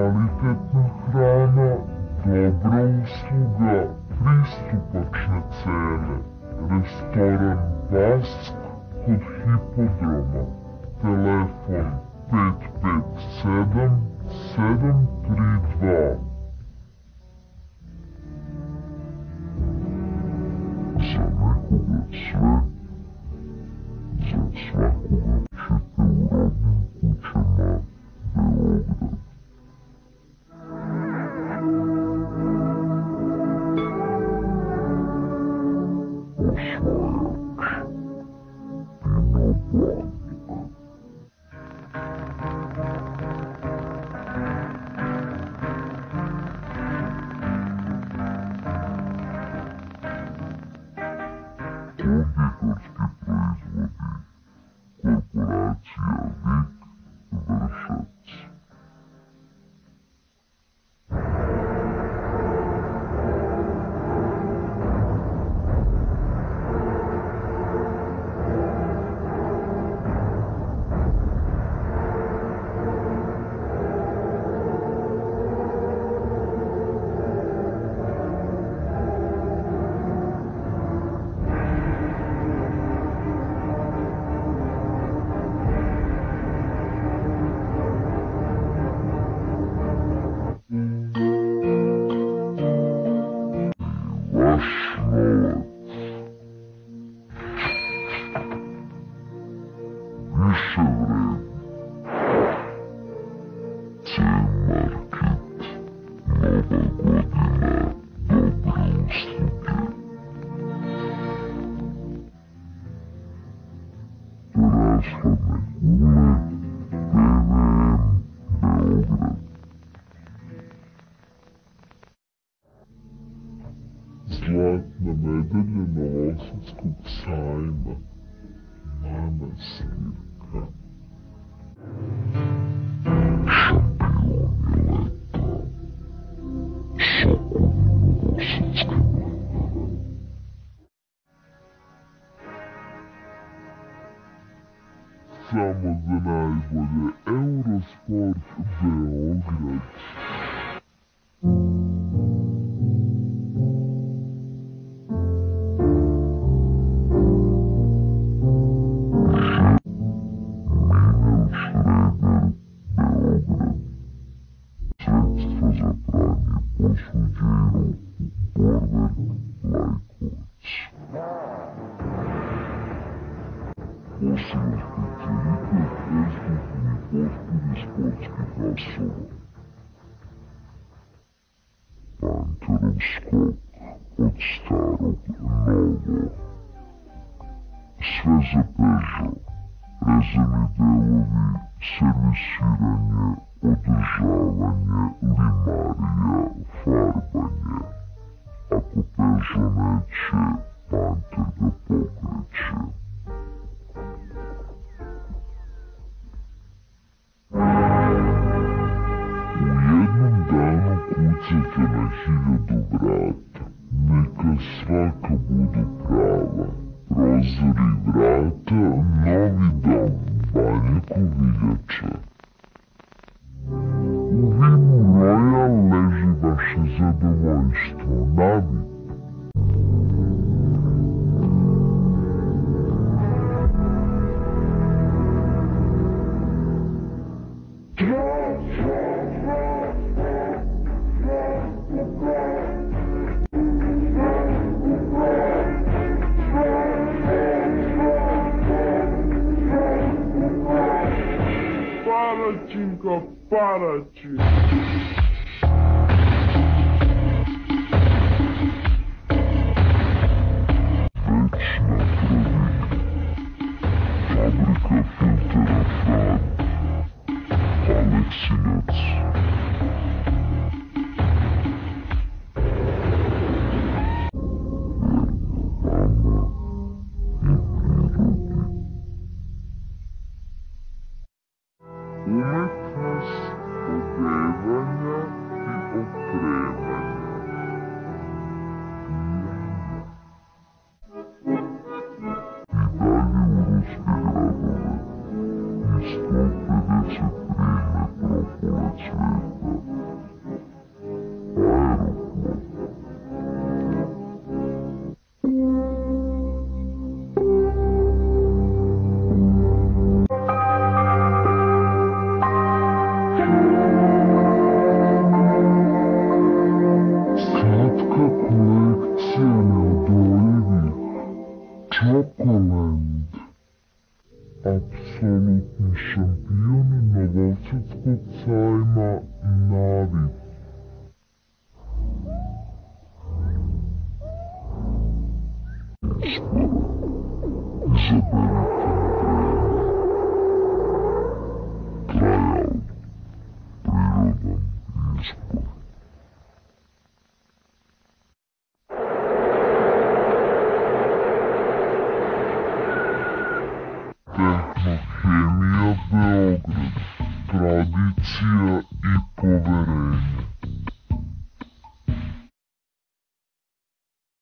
kvalitetna hrana, dobra usluga, pristupačne cene. Restoran Bask kod hipodroma. Telefon 557 732. Za nekoga sve, za svakoga ćete u rodnim kućama Beograd. Osvajač Pino Blanc. Konditorski proizvodi korporacija Vik Vršac. Više vredi. C-Market. Nova godina. Dobre usluge. Rashladne kule. PVM Beograd. Zlatna medalja Novosadskog sajma. Manastirka. Šampioni leta. Sokovi Novosadske mladare. Samo za najbolje. Eurosport Beograd. Sredstva za pranje posuđa i ruku. Borberg Lajkovac. Poseban specijalitet estetni pospudi sportskih asova. Panterov skok od starog novo. Sve za Peugeot. Rezervni delovi, servisiranje, održavanje, limarija, farbanje. Ako Peugeot neće, Panter ga pokreće. U jednom danu kucate na 1000 vrata. Neka svaka budu prava. Prozori vrata, novi dom, Banja Koviljača. U vinu Royal leži vaše zadovoljstvo, navik. Paračinka, paračinka. Večna provina. Fabrika filtera Frad. Aleksinac. Umetnost odevanja Chocoland. Apsolutni šampioni Novosadskog sajma Navi. Izaberite vreme. Trajan, prirodan izbor. Tehnohemija Beograd. Tradicija